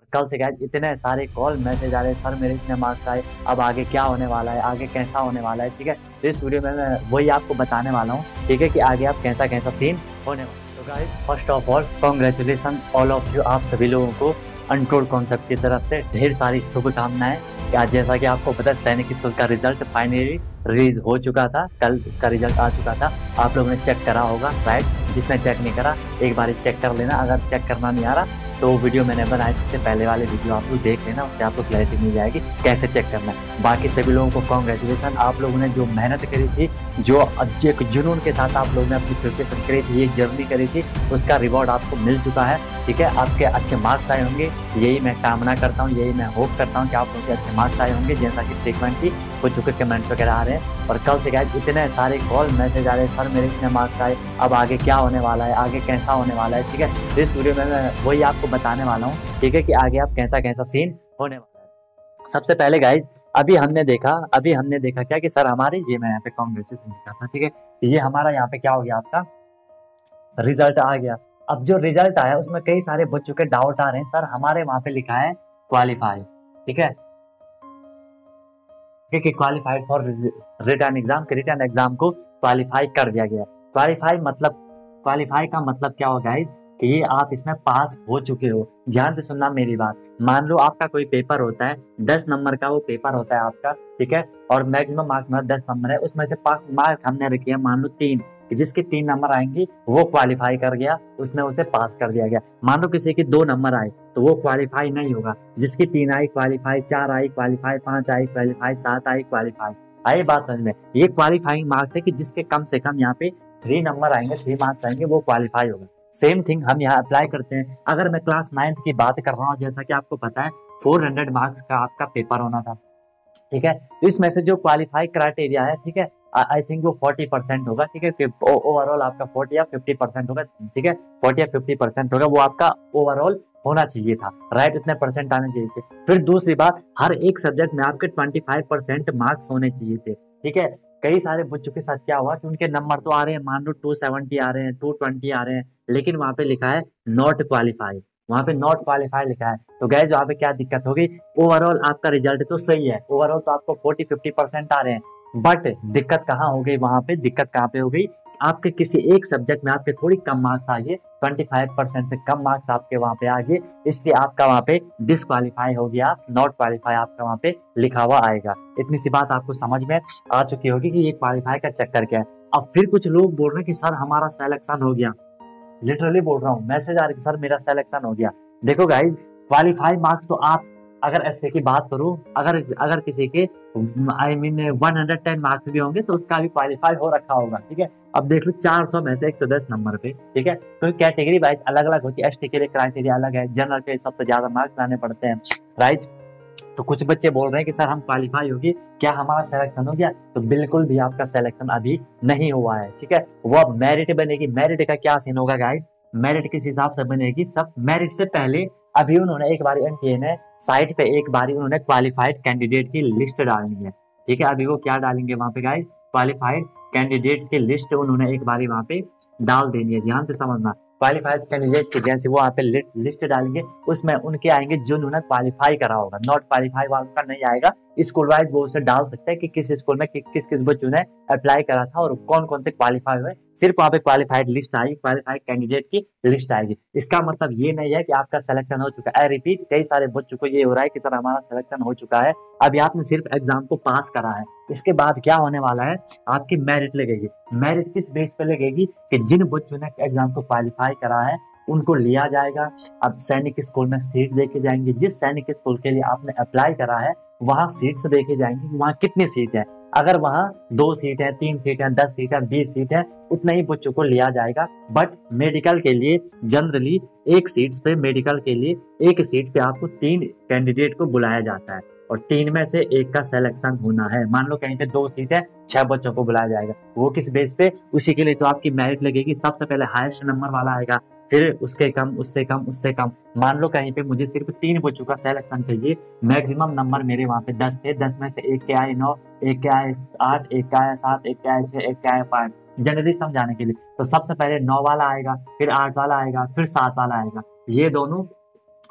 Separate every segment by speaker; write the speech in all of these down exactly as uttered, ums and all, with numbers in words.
Speaker 1: कल से गाइस इतने सारे कॉल मैसेज आ रहे हैं, सर मेरे इतने मार्क्स आए, अब आगे क्या होने वाला है, आगे कैसा होने वाला है। ठीक है, तो इस वीडियो में मैं वही आपको बताने वाला हूँ, ठीक है, कि आगे आप कैसा कैसा सीन होने वाला है। तो guys first of all congratulation all of you, आप सभी लोगों को अनटोल्ड कॉन्सेप्ट की तरफ से ढेर सारी शुभकामनाएं। आज जैसा कि आपको पता है सैनिक स्कूल का रिजल्ट फाइनली रिलीज हो चुका था, कल उसका रिजल्ट आ चुका था। आप लोगों ने चेक करा होगा, राइट? जिसने चेक नहीं करा एक बार चेक कर लेना, अगर चेक करना नहीं आ रहा तो वीडियो मैंने बनाई इससे पहले वाले वीडियो आप लोग देख लेना, उससे आपको क्लैरिटी मिल जाएगी कैसे चेक करना है। बाकी सभी लोगों को कॉन्ग्रेचुलेसन, आप लोगों ने जो मेहनत करी थी, जो एक जुनून के साथ आप लोगों ने अपनी प्रिपरेशन करी थी, ये जर्नी करी थी, उसका रिवॉर्ड आपको मिल चुका है। ठीक है, आपके अच्छे मार्क्स आए होंगे, यही मैं कामना करता हूँ, यही मैं होप करता हूँ कि आप लोगों के अच्छे मार्क्स आए होंगे, जैसा कि फ्रीक्वेंटली कुछ चुके कमेंट्स वगैरह आ रहे हैं। और कल से गाइस इतने सारे कॉल मैसेज आ रहे हैं, सर मेरे इतने मार्क्स आए, अब आगे क्या होने वाला है, आगे कैसा होने वाला है। ठीक है, तो इस वीडियो में मैं वही आपको बताने वाला हूँ, ठीक है, कि आगे आप कैसा कैसा सीन होने वाला है। सबसे पहले गाइज अभी हमने देखा अभी हमने देखा क्या कि सर हमारे ये मैं यहाँ पे कॉन्ग्रेचुलेसन लिखा था, ठीक है, ये हमारा यहाँ पे क्या हो गया, आपका रिजल्ट आ गया। अब जो रिजल्ट आया उसमें कई सारे बच्चों के डाउट आ रहे हैं, सर हमारे वहां पे लिखा है क्वालिफाई, ठीक है, कि क्वालिफाइड फॉर रिटर्न एग्जाम के रिटर्न एग्जाम को क्वालिफाई कर दिया गया। क्वालिफाई मतलब क्वालिफाई का मतलब क्या होगा गाइस, कि ये आप इसमें पास हो चुके हो। ध्यान से सुनना मेरी बात। मान लो आपका कोई पेपर होता है, दस नंबर का वो पेपर होता है आपका, ठीक है, और मैक्सिमम मार्क्स में दस नंबर है, उसमें से पास मार्क हमने रखे हैं मान लो तीन, जिसके तीन नंबर आएंगे वो क्वालिफाई कर गया, उसने उसे पास कर दिया गया। मान लो किसी के दो नंबर आए तो वो क्वालिफाई नहीं होगा, जिसकी तीन आई क्वालिफाई, चार आई क्वालिफाई, पांच आई क्वालिफाई, सात आई क्वालिफाई। आई बात समझ में? ये क्वालिफाइंग मार्क्स है कि जिसके कम से कम यहाँ पे थ्री नंबर आएंगे, थ्री मार्क्स आएंगे, वो क्वालिफाई होगा। सेम थिंग हम यहाँ अप्लाई करते हैं। अगर मैं क्लास नाइन्थ की बात कर रहा हूँ, जैसा कि आपको पता है फोर हंड्रेड मार्क्स का आपका पेपर होना था, ठीक है, तो इसमें से जो क्वालिफाई क्राइटेरिया है, ठीक है, आई थिंक वो फोर्टी परसेंट होगा, ठीक है, ओवरऑल आपका फोर्टी या फिफ्टी परसेंट होगा, ठीक है, फोर्टी या फिफ्टी परसेंट होगा, वो आपका ओवरऑल होना चाहिए था, राइट? इतने परसेंट आने चाहिए थे। फिर दूसरी बात, हर एक सब्जेक्ट में आपके ट्वेंटी फाइव परसेंट मार्क्स होने चाहिए थे, ठीक है। कई सारे बच्चों के साथ क्या हुआ कि उनके नंबर तो आ रहे हैं, मान लो टू सेवेंटी आ रहे हैं, टू ट्वेंटी आ रहे हैं, लेकिन वहां पे लिखा है नॉट क्वालिफाई, वहां पे नॉट क्वालिफाई लिखा है। तो गैस वहां पे क्या दिक्कत होगी, ओवरऑल आपका रिजल्ट तो सही है, ओवरऑल तो आपको फोर्टी फिफ्टी परसेंट आ रहे हैं, बट दिक्कत कहाँ हो गई, वहां पे दिक्कत कहाँ पे हो गई, आपके किसी एक सब्जेक्ट में आपके थोड़ी कम मार्क्स आ गए, ट्वेंटी फाइव परसेंट से कम मार्क्स आपके वहां पे आ गए, इसलिए आपका वहां पे डिसक्वालीफाई हो गया, नॉट क्वालिफाई आपका वहां पे लिखा हुआ आएगा। इतनी सी बात आपको समझ में आ चुकी होगी कि ये क्वालिफाई का चक्कर क्या है। अब फिर कुछ लोग बोल रहे हैं कि सर हमारा सिलेक्शन हो गया, लिटरली बोल रहा हूँ, मैसेज आ रही है सर मेरा सिलेक्शन हो गया। देखो गाइज, क्वालिफाई मार्क्स तो आप, अगर ऐसे की बात करूं, अगर अगर किसी के I mean one hundred ten marks भी होंगे तो उसका भी क्वालिफाई हो रखा होगा, ठीक है। अब देख लो चार सौ में से एक सौ दस नंबर पे, ठीक है, तो कैटेगरी वाइज अलग अलग होती है, एसटी के लिए क्राइटेरिया अलग है, जनरल के सबसे ज्यादा मार्क्स लाने पड़ते हैं, राइट? तो कुछ बच्चे बोल रहे हैं कि सर हम क्वालिफाई होगी, क्या हमारा सिलेक्शन हो गया? तो बिल्कुल भी आपका सिलेक्शन अभी नहीं हुआ है, ठीक है। वो अब मेरिट बनेगी। मेरिट का क्या सीन होगा गाइस, मेरिट किस हिसाब से बनेगी, सब मेरिट से पहले अभी उन्होंने एक बार एनटीए ने साइट पे एक बार उन्होंने क्वालिफाइड कैंडिडेट की लिस्ट डालनी है, ठीक है। अभी वो क्या डालेंगे वहां पे गाइस, क्वालिफाइड कैंडिडेट्स की लिस्ट उन्होंने एक बार वहां पे डाल देनी है, ध्यान से समझना। क्वालिफाइड कैंडिडेट की जैसे वो यहाँ पे लिस्ट डालेंगे, उसमें उनके आएंगे जो उन्होंने क्वालिफाई करा होगा, नॉट क्वालिफाई वालों का नहीं आएगा। स्कूल वाइज वो उसे डाल सकते हैं कि किस स्कूल में कि, किस किस बच्चों ने अप्लाई करा था और कौन कौन से क्वालिफाई हुए, सिर्फ वहाँ पे क्वालिफाइड लिस्ट आएगी, क्वालिफाइड कैंडिडेट की लिस्ट आएगी। इसका मतलब ये नहीं है कि आपका सिलेक्शन हो चुका है। रिपीट, कई सारे बच्चों को ये हो रहा है कि सर हमारा सिलेक्शन हो चुका है, अभी आपने सिर्फ एग्जाम को पास करा है। इसके बाद क्या होने वाला है, आपकी मेरिट लगेगी। मेरिट किस बेस पे लगेगी, कि जिन बच्चों ने एग्जाम को क्वालिफाई करा है उनको लिया जाएगा। अब सैनिक स्कूल में सीट देखे जाएंगे, जिस सैनिक स्कूल के लिए आपने अप्लाई करा है वहां सीट्स देखे जाएंगे, वहां कितनी सीट है। अगर वहां दो सीट है, तीन सीट है, दस सीट है, बीस सीट है, उतने ही बच्चों को लिया जाएगा। बट मेडिकल के लिए जनरली एक सीट पे, मेडिकल के लिए एक सीट पे आपको तीन कैंडिडेट को बुलाया जाता है और तीन में से एक का सिलेक्शन होना है। मान लो कहीं पे दो सीट है, छह बच्चों को बुलाया जाएगा, वो किस बेस पे, उसी के लिए तो आपकी मेरिट लगेगी। सबसे पहले हाईएस्ट नंबर वाला आएगा, फिर उसके कम, उससे कम, उससे कम। मान लो कहीं पे मुझे सिर्फ तीन बच्चों का सिलेक्शन चाहिए, मैक्सिमम नंबर मेरे वहां पे दस थे, दस में से एक के आए नौ, एक के आए आठ, एक के आए सात, एक के आए छह, एक के आए पांच, जनरली समझाने के लिए। तो सबसे पहले नौ वाला आएगा, फिर आठ वाला आएगा, फिर सात वाला आएगा। ये दोनों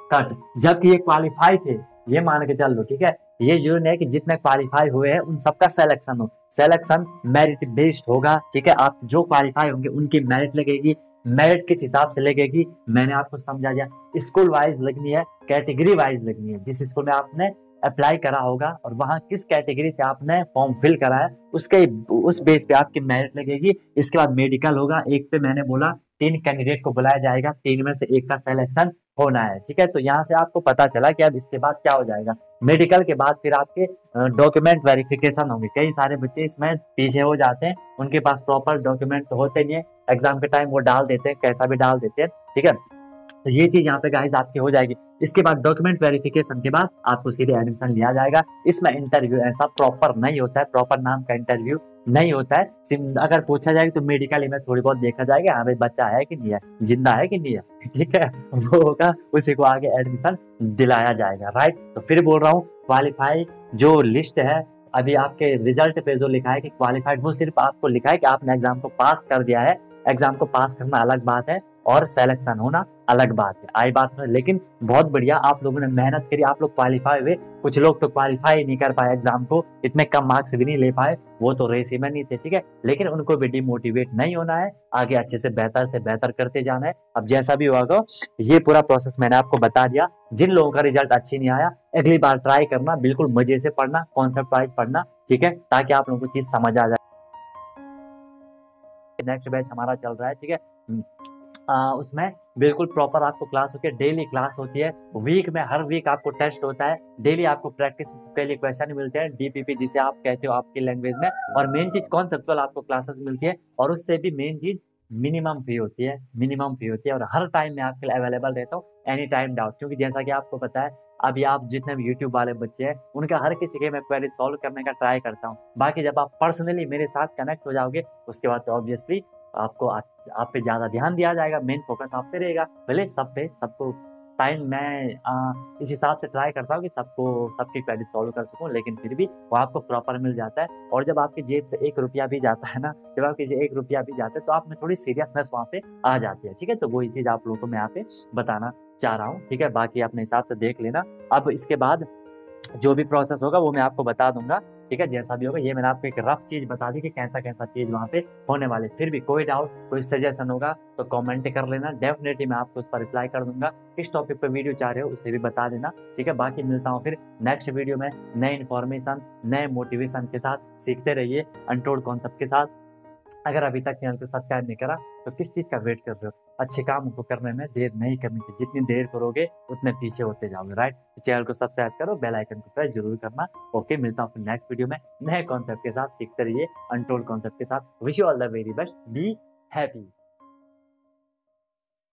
Speaker 1: कट, जबकि ये क्वालिफाई थे, ये मान के चल लो, ठीक है। ये जो है कि जितने क्वालिफाई हुए हैं उन सबका सिलेक्शन हो, सिलेक्शन मेरिट बेस्ड होगा, ठीक है। आप जो क्वालिफाई होंगे उनकी मेरिट लगेगी, मेरिट किस हिसाब से लगेगी मैंने आपको समझा दिया। स्कूल वाइज लगनी है, कैटेगरी वाइज लगनी है, जिस स्कूल में आपने अप्लाई करा होगा और वहां किस कैटेगरी से आपने फॉर्म फिल करा है उसके उस बेस पे आपकी मेरिट लगेगी। इसके बाद मेडिकल होगा, एक पे मैंने बोला तीन कैंडिडेट को बुलाया जाएगा, तीन में से एक का सिलेक्शन होना है, ठीक है। तो यहाँ से आपको पता चला कि अब इसके बाद क्या हो जाएगा। मेडिकल के बाद फिर आपके डॉक्यूमेंट वेरिफिकेशन होंगे। कई सारे बच्चे इसमें पीछे हो जाते हैं, उनके पास प्रॉपर डॉक्यूमेंट तो होते नहीं है, एग्जाम के टाइम वो डाल देते हैं, कैसा भी डाल देते हैं, ठीक है। तो ये चीज यहाँ पे गाइस आपकी हो जाएगी। इसके बाद डॉक्यूमेंट वेरिफिकेशन के बाद आपको सीधे एडमिशन लिया जाएगा। इसमें इंटरव्यू ऐसा प्रॉपर नहीं होता है, प्रॉपर नाम का इंटरव्यू नहीं होता है। अगर पूछा जाएगा तो मेडिकल में थोड़ी बहुत देखा जाएगा, हाँ भाई बच्चा है कि नहीं है, जिंदा है कि नहीं है, ठीक है, वो होगा, उसी को आगे एडमिशन दिलाया जाएगा, राइट। तो फिर बोल रहा हूँ क्वालिफाई जो लिस्ट है अभी आपके रिजल्ट पे जो लिखा है कि क्वालिफाइड, वो सिर्फ आपको लिखा है कि आपने एग्जाम को पास कर दिया है। एग्जाम को पास करना अलग बात है और सिलेक्शन होना अलग बात है, आई बात समझ। लेकिन बहुत बढ़िया आप लोगों ने मेहनत करी, आप लोग क्वालिफाई हुए। कुछ लोग तो क्वालिफाई नहीं कर पाए एग्जाम को, इतने कम मार्क्स भी नहीं ले पाए, वो तो रेस में नहीं थे, ठीक है। लेकिन उनको भी डिमोटिवेट नहीं होना है, आगे अच्छे से बेहतर से बेहतर करते जाना है। अब जैसा भी होगा ये पूरा प्रोसेस मैंने आपको बता दिया। जिन लोगों का रिजल्ट अच्छी नहीं आया अगली बार ट्राई करना, बिल्कुल मजे से पढ़ना, कॉन्सेप्ट वाइज पढ़ना, ठीक है, ताकि आप लोगों को चीज समझ आ जाए। नेक्स्ट बैच हमारा चल रहा है, ठीक है। आ, उसमें बिल्कुल प्रॉपर आपको क्लास होती है, डेली क्लास होती है, वीक में हर वीक आपको टेस्ट होता है, डेली आपको प्रैक्टिस के लिए क्वेश्चन मिलते हैं, डीपीपी जिसे आप कहते हो आपकी लैंग्वेज में, और मेन चीज कॉन्सेप्चुअल आपको क्लासेस मिलती है, और उससे भी मेन चीज मिनिमम फी होती है, मिनिमम फी होती है, और हर टाइम में आपके लिए अवेलेबल रहता हूँ, एनी टाइम डाउट। क्योंकि जैसा कि आपको पता है अभी आप जितने भी यूट्यूब वाले बच्चे हैं उनका हर किसी के मैं क्वेरी सॉल्व करने का ट्राई करता हूँ। बाकी जब आप पर्सनली मेरे साथ कनेक्ट हो जाओगे उसके बाद तो ऑब्वियसली आपको आप पे ज्यादा ध्यान दिया जाएगा, मेन फोकस आप पे रहेगा। भले सब पे सबको टाइम मैं आ, इस हिसाब से ट्राई करता हूँ कि सबको सबकी क्वेरी सॉल्व कर सकूँ, लेकिन फिर भी वो आपको प्रॉपर मिल जाता है। और जब आपकी जेब से एक रुपया भी जाता है ना, जब आपकी एक रुपया भी जाता है तो आप में थोड़ी सीरियसनेस वहाँ पे आ जाती है, ठीक है। तो वही चीज आप लोगों को मैं यहाँ पे बताना चाह रहा हूँ, ठीक है। बाकी अपने हिसाब से देख लेना। अब इसके बाद जो भी प्रोसेस होगा वो मैं आपको बता दूंगा, ठीक है, जैसा भी होगा। ये मैंने आपको एक रफ चीज बता दी कि कैसा कैसा चीज वहाँ पे होने वाले। फिर भी कोई डाउट कोई सजेशन होगा तो कमेंट कर लेना, डेफिनेटली मैं आपको उस पर रिप्लाई कर दूंगा। किस टॉपिक पे वीडियो चाह रहे हो उसे भी बता देना, ठीक है। बाकी मिलता हूँ फिर नेक्स्ट वीडियो में नए इन्फॉर्मेशन नए मोटिवेशन के साथ। सीखते रहिए अनटोल्ड कॉन्सेप्ट के साथ। अगर अभी तक चैनल को सब्सक्राइब नहीं करा तो किस चीज का वेट कर रहे हो। अच्छे काम को करने में देर नहीं करनी चाहिए, जितनी देर करोगे उतने पीछे होते जाओगे, राइट। तो चैनल को सब्सक्राइब करो, बेल आइकन को प्रेस जरूर करना। ओके, मिलता हूँ नेक्स्ट वीडियो में नए कॉन्सेप्ट के साथ। सीखते रहिए अनटोल्ड कॉन्सेप्ट के साथ। Wish you all the very best, be happy.